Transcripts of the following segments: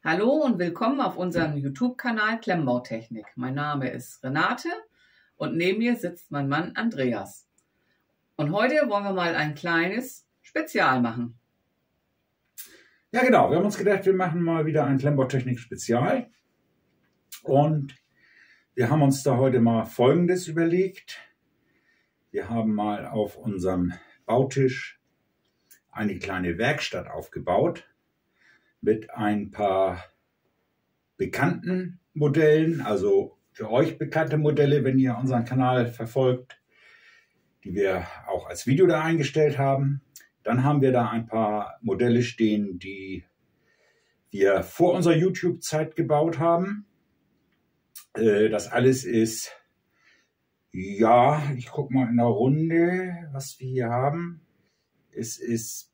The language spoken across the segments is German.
Hallo und willkommen auf unserem YouTube-Kanal Klemmbautechnik. Mein Name ist Renate und neben mir sitzt mein Mann Andreas. Und heute wollen wir mal ein kleines Spezial machen. Ja genau, wir haben uns gedacht, wir machen mal wieder ein Klemmbautechnik-Spezial. Und wir haben uns da heute mal Folgendes überlegt. Wir haben mal auf unserem Bautisch eine kleine Werkstatt aufgebaut mit ein paar bekannten Modellen, also für euch bekannte Modelle, wenn ihr unseren Kanal verfolgt, die wir auch als Video da eingestellt haben. Dann haben wir da ein paar Modelle stehen, die wir vor unserer YouTube-Zeit gebaut haben. Das alles ist, ja, ich gucke mal in der Runde, was wir hier haben. Es ist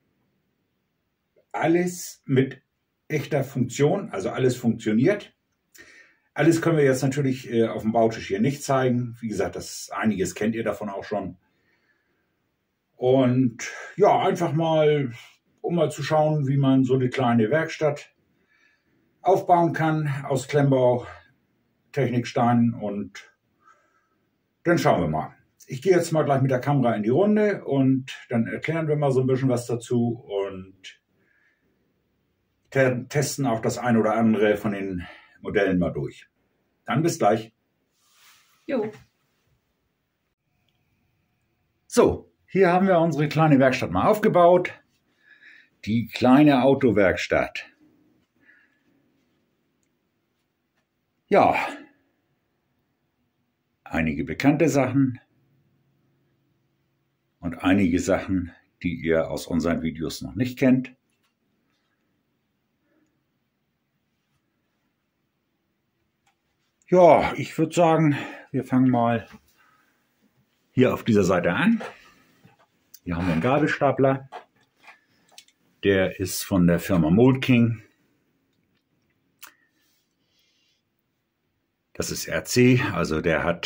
alles mit echter Funktion, also alles funktioniert. Alles können wir jetzt natürlich auf dem Bautisch hier nicht zeigen. Wie gesagt, einiges kennt ihr davon auch schon. Und ja, einfach mal, um mal zu schauen, wie man so eine kleine Werkstatt aufbauen kann aus Klemmbau, Techniksteinen, und dann schauen wir mal. Ich gehe jetzt mal gleich mit der Kamera in die Runde und dann erklären wir mal so ein bisschen was dazu und testen auch das ein oder andere von den Modellen mal durch. Dann bis gleich. Jo. So, hier haben wir unsere kleine Werkstatt mal aufgebaut. Die kleine Autowerkstatt. Ja, einige bekannte Sachen und einige Sachen, die ihr aus unseren Videos noch nicht kennt. Ja, ich würde sagen, wir fangen mal hier auf dieser Seite an. Hier haben wir einen Gabelstapler. Der ist von der Firma Mold King. Das ist RC, also der hat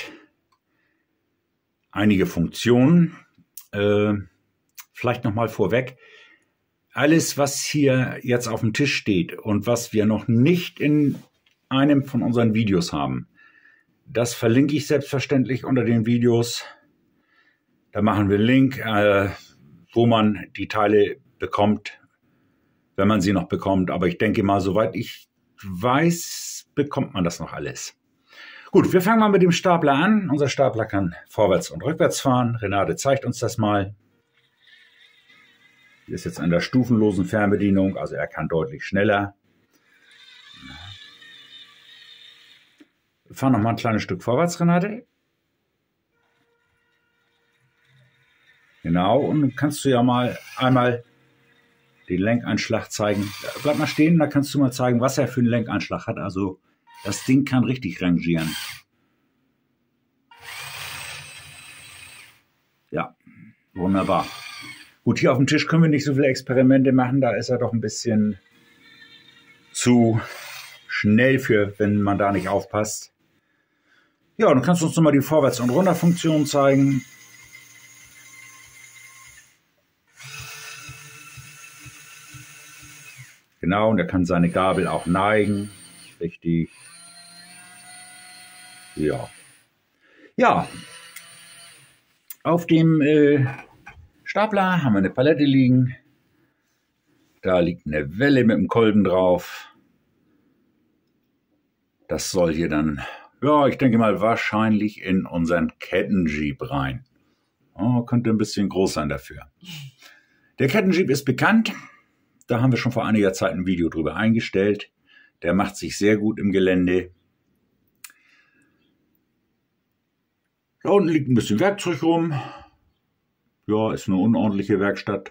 einige Funktionen. Vielleicht nochmal vorweg. Alles, was hier jetzt auf dem Tisch steht und was wir noch nicht in einem von unseren Videos haben, das verlinke ich selbstverständlich unter den Videos. Da machen wir einen Link, wo man die Teile bekommt, wenn man sie noch bekommt. Aber ich denke mal, soweit ich weiß, bekommt man das noch alles. Gut, wir fangen mal mit dem Stapler an. Unser Stapler kann vorwärts und rückwärts fahren. Renate zeigt uns das mal. Hier ist jetzt an der stufenlosen Fernbedienung, also er kann deutlich schneller. Wir fahren noch mal ein kleines Stück vorwärts, Renate. Genau, und dann kannst du ja mal einmal den Lenkeinschlag zeigen. Bleib mal stehen, da kannst du mal zeigen, was er für einen Lenkeinschlag hat. Also das Ding kann richtig rangieren. Ja, wunderbar. Gut, hier auf dem Tisch können wir nicht so viele Experimente machen. Da ist er doch ein bisschen zu schnell für, wenn man da nicht aufpasst. Ja, dann kannst du uns nochmal die Vorwärts- und Runterfunktion zeigen. Genau, und er kann seine Gabel auch neigen. Richtig. Ja. Ja. Auf dem Stapler haben wir eine Palette liegen. Da liegt eine Welle mit dem Kolben drauf. Das soll hier dann, ja, ich denke mal, wahrscheinlich in unseren Kettenjeep rein. Oh, könnte ein bisschen groß sein dafür. Der Kettenjeep ist bekannt. Da haben wir schon vor einiger Zeit ein Video drüber eingestellt. Der macht sich sehr gut im Gelände. Da unten liegt ein bisschen Werkzeug rum. Ja, ist eine unordentliche Werkstatt.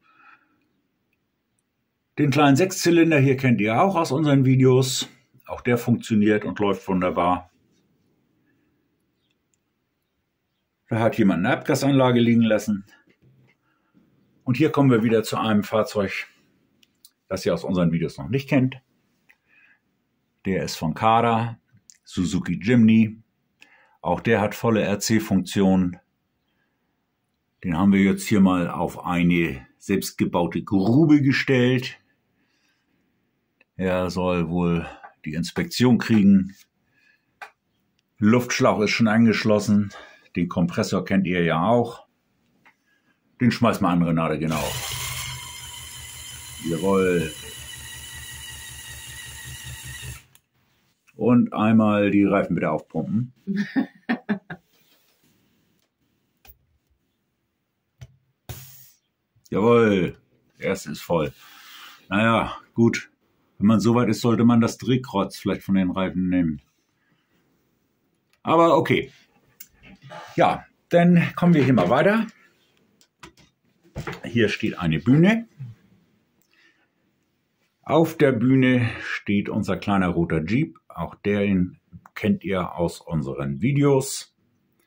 Den kleinen Sechszylinder hier kennt ihr auch aus unseren Videos. Auch der funktioniert und läuft wunderbar. Da hat jemand eine Abgasanlage liegen lassen. Und hier kommen wir wieder zu einem Fahrzeug, das ihr aus unseren Videos noch nicht kennt. Der ist von Kara, Suzuki Jimny. Auch der hat volle RC-Funktion. Den haben wir jetzt hier mal auf eine selbstgebaute Grube gestellt. Er soll wohl die Inspektion kriegen. Luftschlauch ist schon angeschlossen. Den Kompressor kennt ihr ja auch. Den schmeißt mal an, Renate, genau. Jawohl. Und einmal die Reifen bitte aufpumpen. Jawohl, der erste ist voll. Naja, gut. Wenn man so weit ist, sollte man das Drehkreuz vielleicht von den Reifen nehmen. Aber okay. Ja, dann kommen wir hier mal weiter. Hier steht eine Bühne. Auf der Bühne steht unser kleiner roter Jeep. Auch den kennt ihr aus unseren Videos.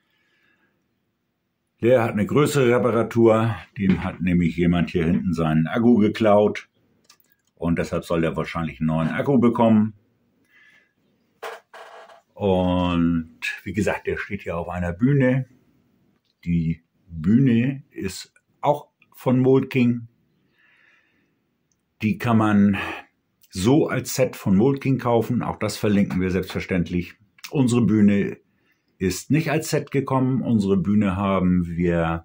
Der hat eine größere Reparatur. Dem hat nämlich jemand hier hinten seinen Akku geklaut. Und deshalb soll er wahrscheinlich einen neuen Akku bekommen. Und wie gesagt, der steht hier auf einer Bühne. Die Bühne ist auch von Moltking. Die kann man so als Set von Moltking kaufen. Auch das verlinken wir selbstverständlich. Unsere Bühne ist nicht als Set gekommen. Unsere Bühne haben wir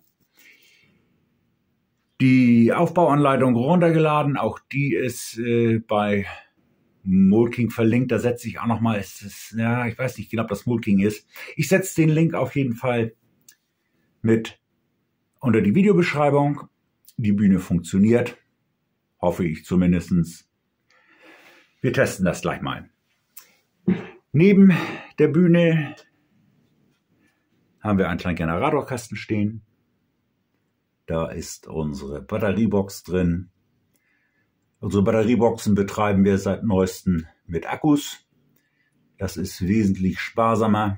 die Aufbauanleitung runtergeladen. Auch die ist bei Moltking verlinkt. Da setze ich auch nochmal, ja, ich weiß nicht genau, ob das Moltking ist. Ich setze den Link auf jeden Fall mit unter die Videobeschreibung. Die Bühne funktioniert. Hoffe ich zumindest. Wir testen das gleich mal. Neben der Bühne haben wir einen kleinen Generatorkasten stehen. Da ist unsere Batteriebox drin. Unsere Batterieboxen betreiben wir seit neuestem mit Akkus. Das ist wesentlich sparsamer.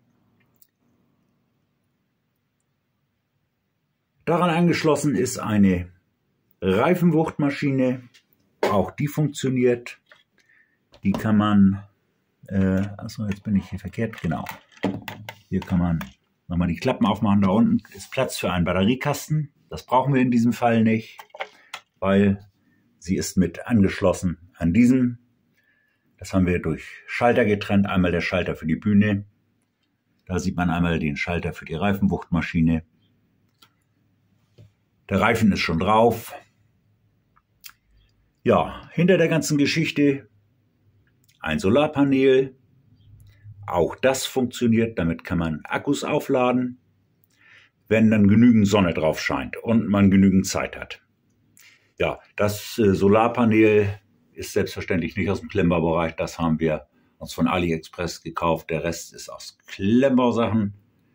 Daran angeschlossen ist eine Reifenwuchtmaschine. Auch die funktioniert. Die kann man, achso, jetzt bin ich hier verkehrt, genau. Hier kann man nochmal die Klappen aufmachen. Da unten ist Platz für einen Batteriekasten. Das brauchen wir in diesem Fall nicht, weil sie ist mit angeschlossen an diesem. Das haben wir durch Schalter getrennt. Einmal der Schalter für die Bühne. Da sieht man einmal den Schalter für die Reifenwuchtmaschine. Der Reifen ist schon drauf. Ja, hinter der ganzen Geschichte ein Solarpanel. Auch das funktioniert. Damit kann man Akkus aufladen, wenn dann genügend Sonne drauf scheint und man genügend Zeit hat. Ja, das Solarpanel ist selbstverständlich nicht aus dem Klemmbaubereich. Das haben wir uns von AliExpress gekauft. Der Rest ist aus Klemmbausachen.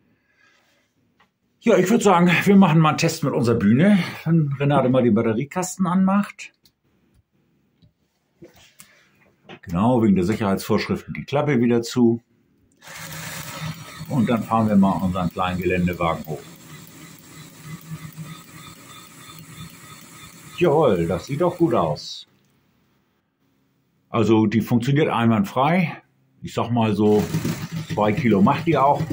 Ja, ich würde sagen, wir machen mal einen Test mit unserer Bühne. Wenn Renate mal die Batteriekasten anmacht. Genau, wegen der Sicherheitsvorschriften die Klappe wieder zu. Und dann fahren wir mal unseren kleinen Geländewagen hoch. Jawohl, das sieht doch gut aus. Also die funktioniert einwandfrei. Ich sag mal so 2 Kilo macht die auch.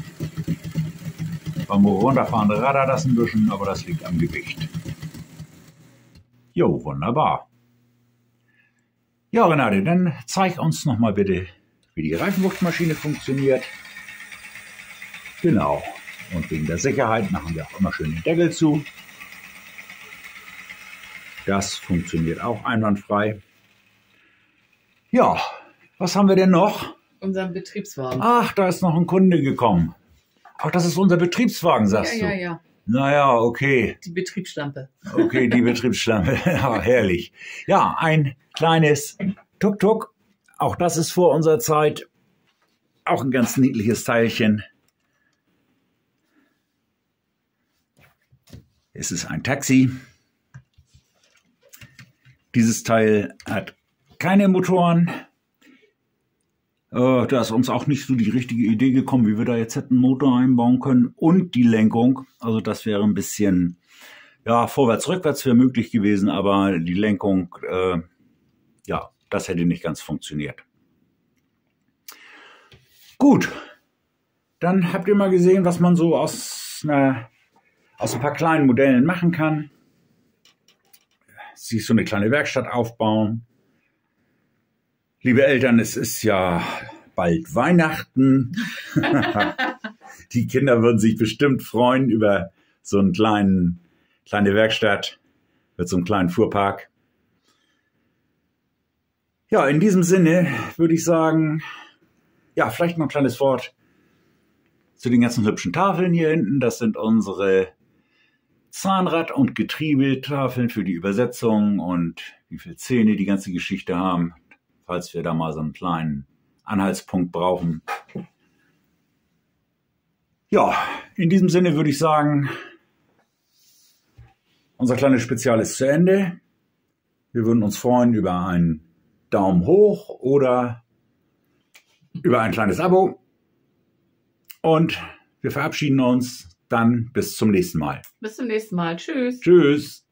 Beim Runterfahren rattert das ein bisschen, aber das liegt am Gewicht. Jo, wunderbar. Ja, Renate, dann zeig uns noch mal bitte, wie die Reifenwuchtmaschine funktioniert. Genau. Und wegen der Sicherheit machen wir auch immer schön den Deckel zu. Das funktioniert auch einwandfrei. Ja, was haben wir denn noch? Unseren Betriebswagen. Ach, da ist noch ein Kunde gekommen. Ach, das ist unser Betriebswagen, sagst du? Ja. Naja, okay. Die Betriebsschlampe. Okay, die Betriebsschlampe. Ja, herrlich. Ja, ein kleines Tuk-Tuk. Auch das ist vor unserer Zeit. Auch ein ganz niedliches Teilchen. Es ist ein Taxi. Dieses Teil hat keine Motoren. Da ist uns auch nicht so die richtige Idee gekommen, wie wir da jetzt hätten einen Motor einbauen können. Und die Lenkung, also das wäre ein bisschen, ja, vorwärts, rückwärts wäre möglich gewesen, aber die Lenkung, ja, das hätte nicht ganz funktioniert. Gut, dann habt ihr mal gesehen, was man so aus ein paar kleinen Modellen machen kann. Sich so eine kleine Werkstatt aufbauen. Liebe Eltern, es ist ja bald Weihnachten. Die Kinder würden sich bestimmt freuen über so eine kleine Werkstatt mit so einem kleinen Fuhrpark. Ja, in diesem Sinne würde ich sagen, ja, vielleicht noch ein kleines Wort zu den ganzen hübschen Tafeln hier hinten. Das sind unsere Zahnrad- und Getriebetafeln für die Übersetzung und wie viele Zähne die ganze Geschichte haben, falls wir da mal so einen kleinen Anhaltspunkt brauchen. Ja, in diesem Sinne würde ich sagen, unser kleines Spezial ist zu Ende. Wir würden uns freuen über einen Daumen hoch oder über ein kleines Abo. Und wir verabschieden uns dann bis zum nächsten Mal. Bis zum nächsten Mal. Tschüss. Tschüss.